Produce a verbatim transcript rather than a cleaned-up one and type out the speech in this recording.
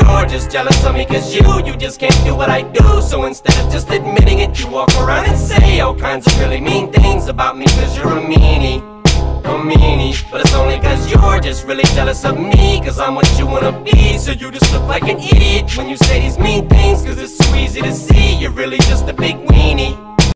you're just jealous of me cause you, you just can't do what I do. So instead of just admitting it, you walk around and say all kinds of really mean things about me cause you're a meanie, a meanie. But it's only cause you're just really jealous of me cause I'm what you wanna be. So you just look like an idiot when you say these mean things cause it's so easy to see you're really just a big weenie.